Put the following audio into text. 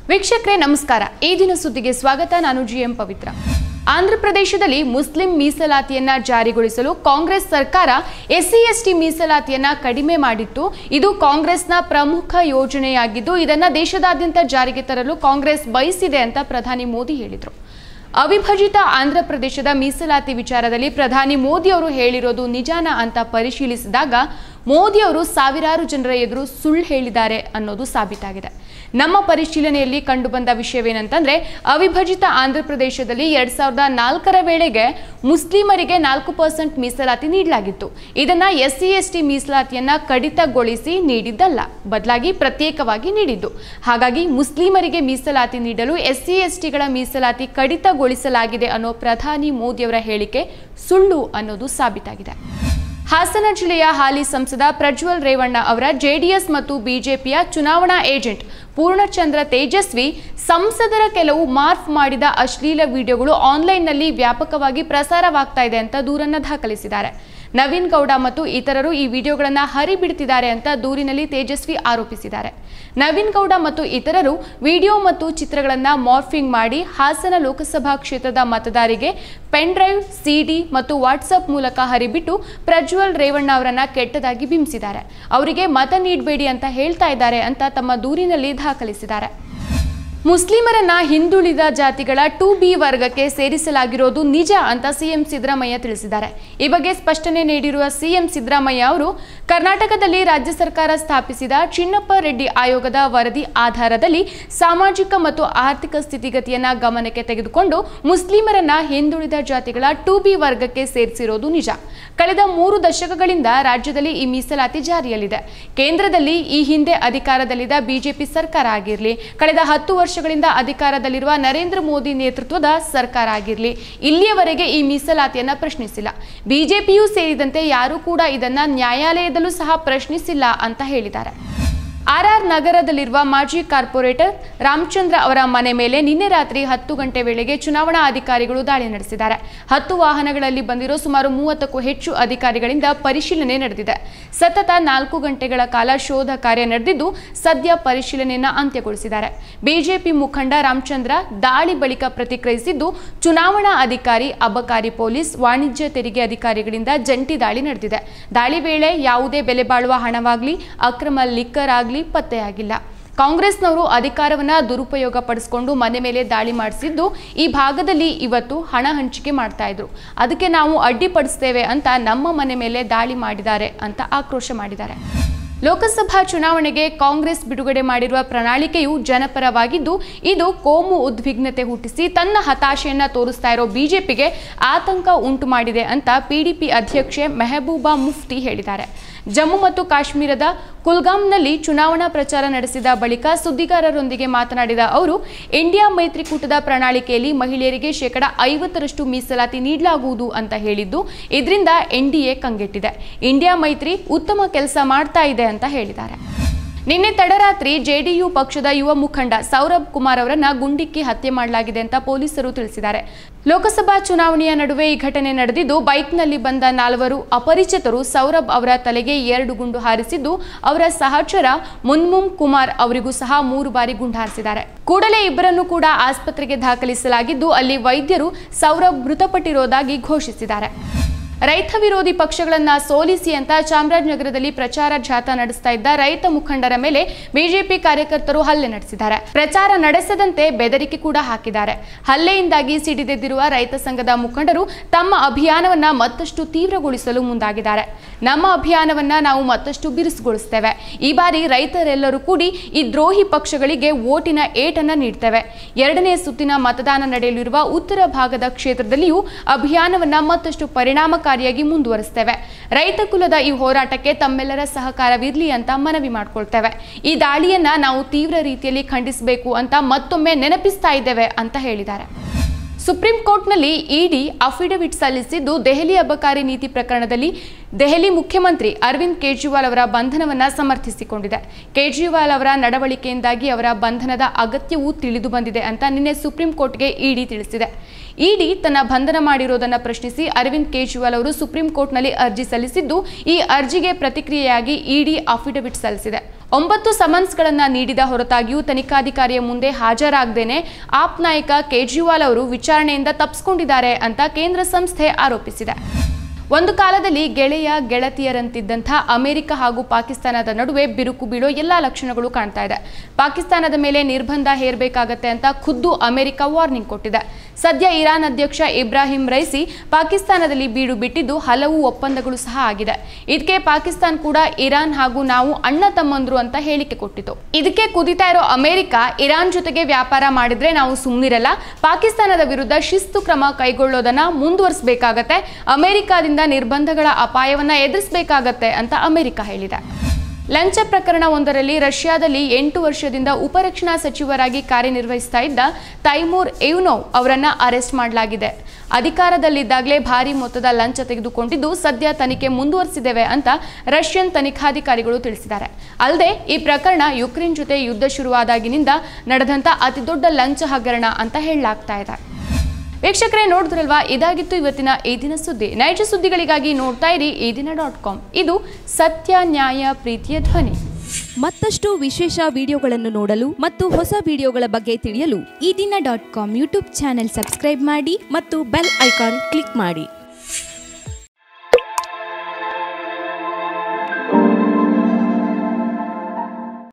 ವೀಕ್ಷಕರೇ ನಮಸ್ಕಾರ. ಈ ದಿನ ಸುದ್ದಿಗೆ ಸ್ವಾಗತ. ನಾನು ಜಿಎಂ ಪವಿತ್ರ. ಆಂಧ್ರ ಪ್ರದೇಶದಲ್ಲಿ ಮುಸ್ಲಿಂ ಮೀಸಲಾತಿಯನ್ನ ಜಾರಿಗೊಳಿಸಲು ಕಾಂಗ್ರೆಸ್ ಸರ್ಕಾರ ಎಸ್ಸಿ/ಎಸ್ಟಿ ಮೀಸಲಾತಿಯನ್ನ ಕಡಿಮೆ ಮಾಡಿತ್ತು. ಇದು ಕಾಂಗ್ರೆಸ್ನ ಪ್ರಮುಖ ಯೋಜನೆಯಾಗಿದ್ದು ಇದನ್ನ ದೇಶದಾದ್ಯಂತ ಜಾರಿಗೆ ತರಲು ಕಾಂಗ್ರೆಸ್ ಬಯಸಿದೆ ಅಂತ ಪ್ರಧಾನಿ ಮೋದಿ ಹೇಳಿದರು. ಅವಿಭಜಿತ ಆಂಧ್ರ ಪ್ರದೇಶದ ಮೀಸಲಾತಿ ವಿಚಾರದಲ್ಲಿ ಪ್ರಧಾನಿ ಮೋದಿ ಅವರು ಹೇಳಿರೋದು ನಿಜಾನ ಅಂತ ಪರಿಶೀಲಿಸಿದಾಗ ಮೋದಿ ಅವರು ಸಾವಿರಾರು ಜನರ ಎದುರು ಸುಳ್ಳು ಹೇಳಿದ್ದಾರೆ ಅನ್ನೋದು ಸಾಬೀತಾಗಿದೆ. ನಮ್ಮ ಪರಿಶೀಲನೆಯಲ್ಲಿ ಕಂಡುಬಂದ ವಿಷಯವೇನಂತಂದ್ರೆ ಅವಿಭಜಿತ ಆಂಧ್ರ ಪ್ರದೇಶದಲ್ಲಿ 2004ರ ವೇಳೆಗೆ ಮುಸ್ಲಿಮರಿಗೆ 4% ಮೀಸಲಾತಿ ನೀಡಲಾಗಿತ್ತು. ಇದನ್ನ ಎಸ್ಸಿ/ಎಸ್ಟಿ ಮೀಸಲಾತಿಯನ್ನ ಕಡಿತಗೊಳಿಸಿ ನೀಡಿದ್ದಲ್ಲ, ಬದಲಾಗಿ ಪ್ರತ್ಯೇಕವಾಗಿ ನೀಡಿದ್ದು. ಹಾಗಾಗಿ ಮುಸ್ಲಿಮರಿಗೆ ಮೀಸಲಾತಿ ನೀಡಲು ಎಸ್ಸಿ/ಎಸ್ಟಿಗಳ ಮೀಸಲಾತಿ ಕಡಿತಗೊಳಿಸಲಾಗಿದೆ ಅನ್ನೋ ಪ್ರಧಾನಿ ಮೋದಿಯವರ ಹೇಳಿಕೆ ಸುಳ್ಳು ಅನ್ನೋದು ಸಾಬೀತಾಗಿದೆ. ಹಾಸನ ಜಿಲ್ಲೆಯ ಹಾಲಿ ಸಂಸದ ಪ್ರಜ್ವಲ್ ರೇವಣ್ಣ ಅವರ ಜೆಡಿಎಸ್ ಮತ್ತು ಬಿಜೆಪಿಯ ಚುನಾವಣಾ ಏಜೆಂಟ್ ಪೂರ್ಣಚಂದ್ರ ತೇಜಸ್ವಿ ಸಂಸದರ ಕೆಲವು ಮಾರ್ಫ್ ಮಾಡಿದ ಅಶ್ಲೀಲ ವಿಡಿಯೋಗಳು ಆನ್ಲೈನ್ನಲ್ಲಿ ವ್ಯಾಪಕವಾಗಿ ಪ್ರಸಾರವಾಗ್ತಾ ಇದೆ ಅಂತ ದೂರನ್ನು ದಾಖಲಿಸಿದ್ದಾರೆ. ನವೀನ್ ಗೌಡ ಮತ್ತು ಇತರರು ಈ ವಿಡಿಯೋಗಳನ್ನು ಹರಿಬಿಡ್ತಿದ್ದಾರೆ ಅಂತ ದೂರಿನಲ್ಲಿ ತೇಜಸ್ವಿ ಆರೋಪಿಸಿದ್ದಾರೆ. ನವೀನ್ ಗೌಡ ಮತ್ತು ಇತರರು ವಿಡಿಯೋ ಮತ್ತು ಚಿತ್ರಗಳನ್ನು ಮಾರ್ಫಿಂಗ್ ಮಾಡಿ ಹಾಸನ ಲೋಕಸಭಾ ಕ್ಷೇತ್ರದ ಮತದಾರರಿಗೆ ಪೆನ್ ಡ್ರೈವ್, ಸಿಡಿ ಮತ್ತು ವಾಟ್ಸಪ್ ಮೂಲಕ ಹರಿಬಿಟ್ಟು ಪ್ರಜ್ವಲ್ ರೇವಣ್ಣ ಅವರನ್ನ ಕೆಟ್ಟದಾಗಿ ಬಿಂಬಿಸಿದ್ದಾರೆ. ಅವರಿಗೆ ಮತ ನೀಡಬೇಡಿ ಅಂತ ಹೇಳ್ತಾ ಇದ್ದಾರೆ ಅಂತ ತಮ್ಮ ದೂರಿನಲ್ಲಿ ದಾಖಲಿಸಿದ್ದಾರೆ. ಮುಸ್ಲಿಮರನ್ನ ಹಿಂದುಳಿದ ಜಾತಿಗಳ 2B ವರ್ಗಕ್ಕೆ ಸೇರಿಸಲಾಗಿರೋದು ನಿಜ ಅಂತ ಸಿಎಂ ಸಿದ್ದರಾಮಯ್ಯ ತಿಳಿಸಿದ್ದಾರೆ. ಈ ಬಗ್ಗೆ ಸ್ಪಷ್ಟನೆ ನೀಡಿರುವ ಸಿಎಂ ಸಿದ್ದರಾಮಯ್ಯ ಅವರು ಕರ್ನಾಟಕದಲ್ಲಿ ರಾಜ್ಯ ಸರ್ಕಾರ ಸ್ಥಾಪಿಸಿದ ಚಿನ್ನಪ್ಪ ರೆಡ್ಡಿ ಆಯೋಗದ ವರದಿ ಆಧಾರದಲ್ಲಿ ಸಾಮಾಜಿಕ ಮತ್ತು ಆರ್ಥಿಕ ಸ್ಥಿತಿಗತಿಯನ್ನ ಗಮನಕ್ಕೆ ತೆಗೆದುಕೊಂಡು ಮುಸ್ಲಿಮರನ್ನ ಹಿಂದುಳಿದ ಜಾತಿಗಳ 2B ವರ್ಗಕ್ಕೆ ಸೇರಿಸಿರೋದು ನಿಜ. ಕಳೆದ 3 ದಶಕಗಳಿಂದ ರಾಜ್ಯದಲ್ಲಿ ಈ ಮೀಸಲಾತಿ ಜಾರಿಯಲ್ಲಿದೆ. ಕೇಂದ್ರದಲ್ಲಿ ಈ ಹಿಂದೆ ಅಧಿಕಾರದಲ್ಲಿದ್ದ ಬಿಜೆಪಿ ಸರ್ಕಾರ ಆಗಿರಲಿ, ಕಳೆದ 10 ವರ್ಷಗಳಿಂದ ಅಧಿಕಾರದಲ್ಲಿರುವ ನರೇಂದ್ರ ಮೋದಿ ನೇತೃತ್ವದ ಸರ್ಕಾರ ಆಗಿರಲಿ, ಇಲ್ಲಿಯವರೆಗೆ ಈ ಮೀಸಲಾತಿಯನ್ನ ಪ್ರಶ್ನಿಸಿಲ್ಲ. ಬಿಜೆಪಿಯೂ ಸೇರಿದಂತೆ ಯಾರೂ ಕೂಡ ಇದನ್ನ ನ್ಯಾಯಾಲಯದಲ್ಲೂ ಸಹ ಪ್ರಶ್ನಿಸಿಲ್ಲ ಅಂತ ಹೇಳಿದ್ದಾರೆ. ಆರ್ಆರ್ ನಗರದಲ್ಲಿರುವ ಮಾಜಿ ಕಾರ್ಪೊರೇಟರ್ ರಾಮಚಂದ್ರ ಅವರ ಮನೆ ಮೇಲೆ ನಿನ್ನೆ ರಾತ್ರಿ 10 ಗಂಟೆ ವೇಳೆಗೆ ಚುನಾವಣಾ ಅಧಿಕಾರಿಗಳು ದಾಳಿ ನಡೆಸಿದ್ದಾರೆ. 10 ವಾಹನಗಳಲ್ಲಿ ಬಂದಿರೋ ಸುಮಾರು 30ಕ್ಕೂ ಹೆಚ್ಚು ಅಧಿಕಾರಿಗಳಿಂದ ಪರಿಶೀಲನೆ ನಡೆದಿದೆ. ಸತತ 4 ಗಂಟೆಗಳ ಕಾಲ ಶೋಧ ಕಾರ್ಯ ನಡೆದಿದ್ದು ಸದ್ಯ ಪರಿಶೀಲನೆಯನ್ನು ಅಂತ್ಯಗೊಳಿಸಿದ್ದಾರೆ. ಬಿಜೆಪಿ ಮುಖಂಡ ರಾಮಚಂದ್ರ ದಾಳಿ ಬಳಿಕ ಪ್ರತಿಕ್ರಿಯಿಸಿದ್ದು, ಚುನಾವಣಾ ಅಧಿಕಾರಿ, ಅಬಕಾರಿ ಪೊಲೀಸ್, ವಾಣಿಜ್ಯ ತೆರಿಗೆ ಅಧಿಕಾರಿಗಳಿಂದ ಜಂಟಿ ದಾಳಿ ನಡೆದಿದೆ. ದಾಳಿ ವೇಳೆ ಯಾವುದೇ ಬೆಲೆ ಬಾಳುವ ಹಣವಾಗಲಿ ಅಕ್ರಮ ಲಿಕ್ಕರ್ ಆಗಲಿ ಪತ್ತೆಯಾಗಿಲ್ಲ. ಕಾಂಗ್ರೆಸ್ನವರು ಅಧಿಕಾರವನ್ನ ದುರುಪಯೋಗ ಪಡಿಸಿಕೊಂಡು ಮನೆ ಮೇಲೆ ದಾಳಿ ಮಾಡಿಸಿದ್ದು ಈ ಭಾಗದಲ್ಲಿ ಇವತ್ತು ಹಣ ಹಂಚಿಕೆ ಮಾಡ್ತಾ ಇದ್ರು, ಅದಕ್ಕೆ ನಾವು ಅಡ್ಡಿಪಡಿಸ್ತೇವೆ ಅಂತ ನಮ್ಮ ಮನೆ ಮೇಲೆ ದಾಳಿ ಮಾಡಿದ್ದಾರೆ ಅಂತ ಆಕ್ರೋಶ ಮಾಡಿದ್ದಾರೆ. ಲೋಕಸಭಾ ಚುನಾವಣೆಗೆ ಕಾಂಗ್ರೆಸ್ ಬಿಡುಗಡೆ ಮಾಡಿರುವ ಪ್ರಣಾಳಿಕೆಯು ಜನಪರವಾಗಿದ್ದು ಇದು ಕೋಮು ಉದ್ವಿಗ್ನತೆ ಹುಟ್ಟಿಸಿ ತನ್ನ ಹತಾಶೆಯನ್ನ ತೋರಿಸ್ತಾ ಇರೋ ಬಿಜೆಪಿಗೆ ಆತಂಕ ಉಂಟು ಮಾಡಿದೆ ಅಂತ ಪಿಡಿಪಿ ಅಧ್ಯಕ್ಷೆ ಮೆಹಬೂಬಾ ಮುಫ್ತಿ ಹೇಳಿದ್ದಾರೆ. ಜಮ್ಮು ಮತ್ತು ಕಾಶ್ಮೀರದ ಕುಲ್ಗಾಮ್ನಲ್ಲಿ ಚುನಾವಣಾ ಪ್ರಚಾರ ನಡೆಸಿದ ಬಳಿಕ ಸುದ್ದಿಗಾರರೊಂದಿಗೆ ಮಾತನಾಡಿದ ಅವರು, ಇಂಡಿಯಾ ಮೈತ್ರಿಕೂಟದ ಪ್ರಣಾಳಿಕೆಯಲ್ಲಿ ಮಹಿಳೆಯರಿಗೆ 50% ಮೀಸಲಾತಿ ನೀಡಲಾಗುವುದು ಅಂತ ಹೇಳಿದ್ದು ಇದರಿಂದ ಎನ್ಡಿಎ ಕಂಗೆಟ್ಟಿದೆ. ಇಂಡಿಯಾ ಮೈತ್ರಿ ಉತ್ತಮ ಕೆಲಸ ಮಾಡ್ತಾ ಇದೆ ಅಂತ ಹೇಳಿದ್ದಾರೆ. ನಿನ್ನೆ ತಡರಾತ್ರಿ ಜೆಡಿಯು ಪಕ್ಷದ ಯುವ ಮುಖಂಡ ಸೌರಭ್ ಕುಮಾರ್ ಅವರನ್ನ ಗುಂಡಿಕ್ಕಿ ಹತ್ಯೆ ಮಾಡಲಾಗಿದೆ ಅಂತ ಪೊಲೀಸರು ತಿಳಿಸಿದ್ದಾರೆ. ಲೋಕಸಭಾ ಚುನಾವಣೆಯ ನಡುವೆ ಈ ಘಟನೆ ನಡೆದಿದ್ದು ಬೈಕ್ನಲ್ಲಿ ಬಂದ 4 ಅಪರಿಚಿತರು ಸೌರಭ್ ಅವರ ತಲೆಗೆ 2 ಗುಂಡು ಹಾರಿಸಿದ್ದು ಅವರ ಸಹಚರ ಮುನ್ಮುಮ್ ಕುಮಾರ್ ಅವರಿಗೂ ಸಹ 3 ಬಾರಿ ಗುಂಡು ಹಾರಿಸಿದ್ದಾರೆ. ಕೂಡಲೇ ಇಬ್ಬರನ್ನು ಕೂಡ ಆಸ್ಪತ್ರೆಗೆ ದಾಖಲಿಸಲಾಗಿದ್ದು ಅಲ್ಲಿ ವೈದ್ಯರು ಸೌರಭ್ ಮೃತಪಟ್ಟಿರೋದಾಗಿ ಘೋಷಿಸಿದ್ದಾರೆ. ರೈತ ವಿರೋಧಿ ಪಕ್ಷಗಳನ್ನ ಸೋಲಿಸಿ ಅಂತ ಚಾಮರಾಜನಗರದಲ್ಲಿ ಪ್ರಚಾರ ಜಾಥಾ ನಡೆಸ್ತಾ ಇದ್ದ ರೈತ ಮುಖಂಡರ ಮೇಲೆ ಬಿಜೆಪಿ ಕಾರ್ಯಕರ್ತರು ಹಲ್ಲೆ ನಡೆಸಿದ್ದಾರೆ. ಪ್ರಚಾರ ನಡೆಸದಂತೆ ಬೆದರಿಕೆ ಕೂಡ ಹಾಕಿದ್ದಾರೆ. ಹಲ್ಲೆಯಿಂದಾಗಿ ಸಿಡಿದೆದ್ದಿರುವ ರೈತ ಸಂಘದ ಮುಖಂಡರು ತಮ್ಮ ಅಭಿಯಾನವನ್ನ ಮತ್ತಷ್ಟು ತೀವ್ರಗೊಳಿಸಲು ಮುಂದಾಗಿದ್ದಾರೆ. ನಮ್ಮ ಅಭಿಯಾನವನ್ನ ನಾವು ಮತ್ತಷ್ಟು ಬಿರುಸುಗೊಳಿಸುತ್ತೇವೆ. ಈ ಬಾರಿ ರೈತರೆಲ್ಲರೂ ಕೂಡಿ ಈ ದ್ರೋಹಿ ಪಕ್ಷಗಳಿಗೆ ಓಟಿನ ಏಟನ್ನ ನೀಡ್ತೇವೆ. 2ನೇ ಸುತ್ತಿನ ಮತದಾನ ನಡೆಯಲಿರುವ ಉತ್ತರ ಭಾಗದ ಕ್ಷೇತ್ರದಲ್ಲಿಯೂ ಅಭಿಯಾನವನ್ನ ಮತ್ತಷ್ಟು ಪರಿಣಾಮಕಾರಿಯಾಗಿ ಮುಂದುವರಿಸುತ್ತೇವೆ. ರೈತ ಕುಲದ ಈ ಹೋರಾಟಕ್ಕೆ ತಮ್ಮೆಲ್ಲರ ಸಹಕಾರವಿರಲಿ ಅಂತ ಮನವಿ ಮಾಡಿಕೊಳ್ತೇವೆ. ಈ ದಾಳಿಯನ್ನ ನಾವು ತೀವ್ರ ರೀತಿಯಲ್ಲಿ ಖಂಡಿಸಬೇಕು ಅಂತ ಮತ್ತೊಮ್ಮೆ ನೆನಪಿಸ್ತಾ ಇದ್ದೇವೆ ಅಂತ ಹೇಳಿದ್ದಾರೆ. ಸುಪ್ರೀಂ ಕೋರ್ಟ್ನಲ್ಲಿ ಇಡಿ ಅಫಿಡವಿಟ್ ಸಲ್ಲಿಸಿದ್ದು ದೆಹಲಿ ಅಬಕಾರಿ ನೀತಿ ಪ್ರಕರಣದಲ್ಲಿ ದೆಹಲಿ ಮುಖ್ಯಮಂತ್ರಿ ಅರವಿಂದ್ ಕೇಜ್ರಿವಾಲ್ ಅವರ ಬಂಧನವನ್ನು ಸಮರ್ಥಿಸಿಕೊಂಡಿದೆ. ಕೇಜ್ರಿವಾಲ್ ಅವರ ನಡವಳಿಕೆಯಿಂದಾಗಿ ಅವರ ಬಂಧನದ ಅಗತ್ಯವು ತಿಳಿದು ಬಂದಿದೆ ಅಂತ ನಿನ್ನೆ ಸುಪ್ರೀಂ ಕೋರ್ಟ್ಗೆ ಇಡಿ ತಿಳಿಸಿದೆ. ಇಡಿ ತನ್ನ ಬಂಧನ ಮಾಡಿರೋದನ್ನು ಪ್ರಶ್ನಿಸಿ ಅರವಿಂದ್ ಕೇಜ್ರಿವಾಲ್ ಅವರು ಸುಪ್ರೀಂ ಕೋರ್ಟ್ನಲ್ಲಿ ಅರ್ಜಿ ಸಲ್ಲಿಸಿದ್ದು ಈ ಅರ್ಜಿಗೆ ಪ್ರತಿಕ್ರಿಯೆಯಾಗಿ ಇಡಿ ಅಫಿಡವಿಟ್ ಸಲ್ಲಿಸಿದೆ. 9 ಸಮನ್ಸ್ಗಳನ್ನು ನೀಡಿದ ಹೊರತಾಗಿಯೂ ತನಿಖಾಧಿಕಾರಿಯ ಮುಂದೆ ಹಾಜರಾಗದೇನೆ ಆಪ್ ನಾಯಕ ಕೇಜ್ರಿವಾಲ್ ಅವರು ವಿಚಾರಣೆಯಿಂದ ತಪ್ಪಿಸಿಕೊಂಡಿದ್ದಾರೆ ಅಂತ ಕೇಂದ್ರ ಸಂಸ್ಥೆ ಆರೋಪಿಸಿದೆ. ಒಂದು ಕಾಲದಲ್ಲಿ ಗೆಳೆಯ ಗೆಳತಿಯರಂತಿದ್ದಂಥ ಅಮೆರಿಕ ಹಾಗೂ ಪಾಕಿಸ್ತಾನದ ನಡುವೆ ಬಿರುಕು ಬೀಳೋ ಎಲ್ಲಾ ಲಕ್ಷಣಗಳು ಕಾಣ್ತಾ ಇದೆ. ಪಾಕಿಸ್ತಾನದ ಮೇಲೆ ನಿರ್ಬಂಧ ಹೇರಬೇಕಾಗತ್ತೆ ಅಂತ ಖುದ್ದು ಅಮೆರಿಕ ವಾರ್ನಿಂಗ್ ಕೊಟ್ಟಿದೆ. ಸದ್ಯ ಇರಾನ್ ಅಧ್ಯಕ್ಷ ಇಬ್ರಾಹಿಂ ರೈಸಿ ಪಾಕಿಸ್ತಾನದಲ್ಲಿ ಬೀಡು ಬಿಟ್ಟಿದ್ದು ಹಲವು ಒಪ್ಪಂದಗಳು ಸಹ ಆಗಿದೆ. ಇದಕ್ಕೆ ಪಾಕಿಸ್ತಾನ ಕೂಡ ಇರಾನ್ ಹಾಗೂ ನಾವು ಅಣ್ಣ ತಮ್ಮಂದ್ರು ಅಂತ ಹೇಳಿಕೆ ಕೊಟ್ಟಿತು. ಇದಕ್ಕೆ ಕುದಿತಾ ಇರೋ ಅಮೆರಿಕ ಇರಾನ್ ಜೊತೆಗೆ ವ್ಯಾಪಾರ ಮಾಡಿದ್ರೆ ನಾವು ಸುಮ್ಮನಿರಲ್ಲ, ಪಾಕಿಸ್ತಾನದ ವಿರುದ್ಧ ಶಿಸ್ತು ಕ್ರಮ ಕೈಗೊಳ್ಳೋದನ್ನ ಮುಂದುವರಿಸಬೇಕಾಗತ್ತೆ, ಅಮೆರಿಕದಿಂದ ನಿರ್ಬಂಧಗಳ ಅಪಾಯವನ್ನ ಎದುರಿಸಬೇಕಾಗತ್ತೆ ಅಂತ ಅಮೆರಿಕ ಹೇಳಿದೆ. ಲಂಚ ಪ್ರಕರಣವೊಂದರಲ್ಲಿ ರಷ್ಯಾದಲ್ಲಿ 8 ವರ್ಷದಿಂದ ಉಪರಕ್ಷಣಾ ಸಚಿವರಾಗಿ ಕಾರ್ಯನಿರ್ವಹಿಸ್ತಾ ಇದ್ದ ತೈಮೂರ್ ಇವ್ನೋವ್ ಅವರನ್ನ ಅರೆಸ್ಟ್ ಮಾಡಲಾಗಿದೆ. ಅಧಿಕಾರದಲ್ಲಿದ್ದಾಗಲೇ ಭಾರಿ ಮೊತ್ತದ ಲಂಚ ತೆಗೆದುಕೊಂಡಿದ್ದು ಸದ್ಯ ತನಿಖೆ ಮುಂದುವರಿಸಿದ್ದೇವೆ ಅಂತ ರಷ್ಯನ್ ತನಿಖಾಧಿಕಾರಿಗಳು ತಿಳಿಸಿದ್ದಾರೆ. ಅಲ್ಲದೆ ಈ ಪ್ರಕರಣ ಯುಕ್ರೇನ್ ಜೊತೆ ಯುದ್ಧ ಶುರುವಾದಾಗಿನಿಂದ ನಡೆದಂತ ಅತಿದೊಡ್ಡ ಲಂಚ ಹಗರಣ ಅಂತ ಹೇಳಲಾಗ್ತಾ ಇದೆ. ವೀಕ್ಷಕರೇ, ನೋಡಿದ್ರಲ್ವಾ, ಇದಾಗಿತ್ತು ಇವತ್ತಿನ ಈ ದಿನ ಸುದ್ದಿ. ನೈಜ ಸುದ್ದಿಗಳಿಗಾಗಿ ನೋಡ್ತಾ ಇರಿ eedina.com. ಇದು ಸತ್ಯ, ನ್ಯಾಯ, ಪ್ರೀತಿಯ ಧ್ವನಿ. ಮತ್ತಷ್ಟು ವಿಶೇಷ ವಿಡಿಯೋಗಳನ್ನು ನೋಡಲು ಮತ್ತು ಹೊಸ ವಿಡಿಯೋಗಳ ಬಗ್ಗೆ ತಿಳಿಯಲು eedina.com ಯೂಟ್ಯೂಬ್ ಚಾನೆಲ್ ಸಬ್ಸ್ಕ್ರೈಬ್ ಮಾಡಿ ಮತ್ತು ಬೆಲ್ ಐಕಾನ್ ಕ್ಲಿಕ್ ಮಾಡಿ.